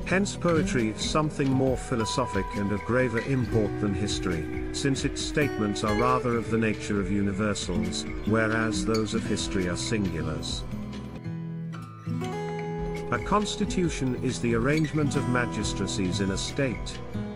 Hence poetry is something more philosophic and of graver import than history, since its statements are rather of the nature of universals, whereas those of history are singulars. A constitution is the arrangement of magistracies in a state.